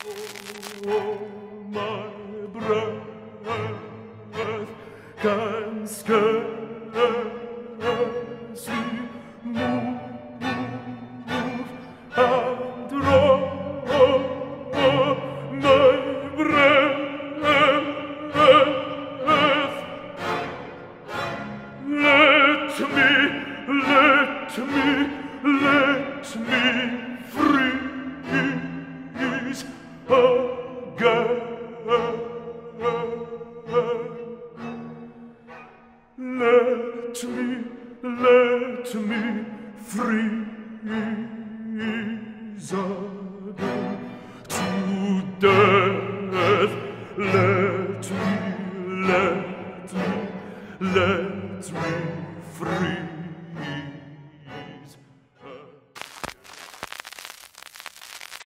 My breath can scarcely move and draw my breath. Let me freeze again. Let me freeze again to death.